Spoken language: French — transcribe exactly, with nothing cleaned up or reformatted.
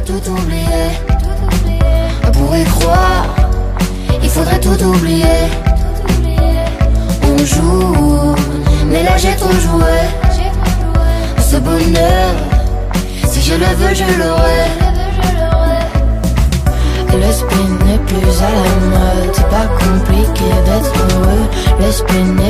faudrait tout oublier. Pour y croire, il faudrait tout oublier. On joue, mais là j'ai trop joué. Ce bonheur, si je le veux, je l'aurai. Le spin n'est plus à la mode, c'est pas compliqué d'être heureux. Le spin